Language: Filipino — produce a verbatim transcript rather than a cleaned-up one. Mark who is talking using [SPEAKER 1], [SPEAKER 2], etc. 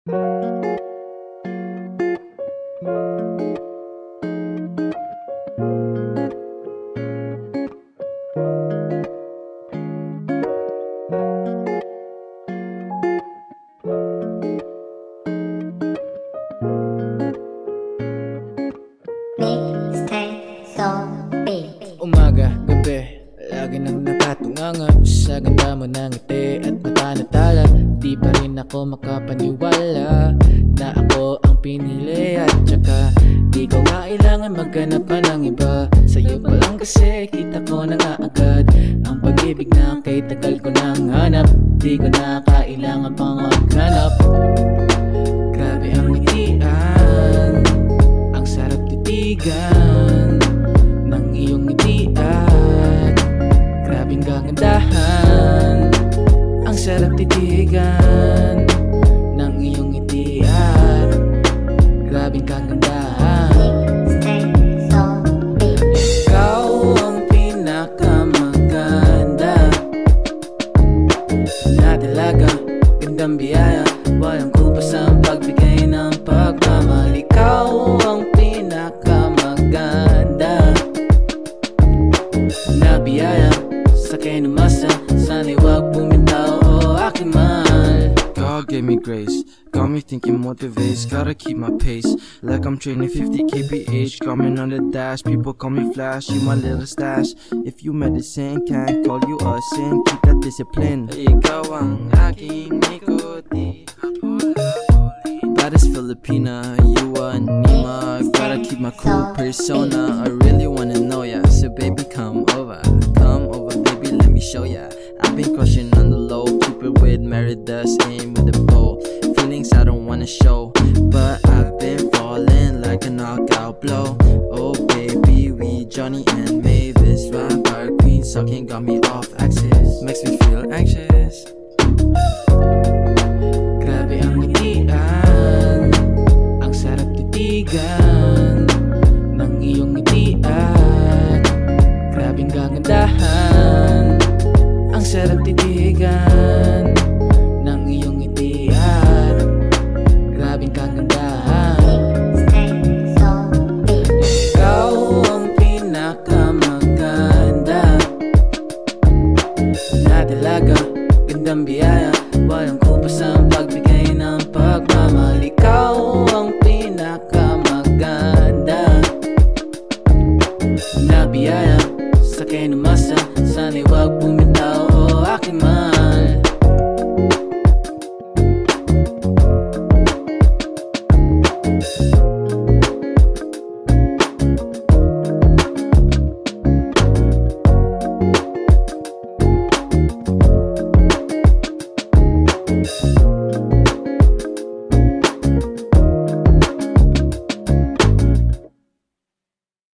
[SPEAKER 1] Umaga, gabi, lagi nang nakatunganga sa ganda mo ng ngiti at mata na tala. Di pa rin ako makapaniwala na ako ang pinili. At saka di ko kailangan maghanap pa ng iba. Sa'yo pa lang kasi kita ko na nga agad ang pag-ibig na kay tagal ko nang hanap. Di ko na kailangan pang maghanap. Grabe ang ngitian, ang sarap titigan ng iyong ngiti at grabing kagandahan. Ang sarap titigan ng iyong ngiti at grabing kagandahan. Ikaw ang pinakamaganda na dalaga, gandang biyaya, walang kumpas ang pagbigay ng pagmamahal. Ikaw ang pinakamaganda na biyaya sa kinumasa, sana'y wag bumitaw o aking mahal.
[SPEAKER 2] God gave me grace, got me thinking motivates, gotta keep my pace like I'm training fifty K P H. Coming on the dash, people call me Flash, you my little stash. If you medicine, can't call you a sin, keep that discipline. Ikaw ang aking nikuti, baddest Filipina, you are Nima. Gotta keep my cool persona, I really wanna know ya, so baby come over, come over baby, let me show ya. I've been crushing on the low, keep it with Meridas, aim with a bow. Feelings I don't wanna show, but I've been falling like a knockout blow. Oh baby, we Johnny and Mavis, vampire queen, sucking got me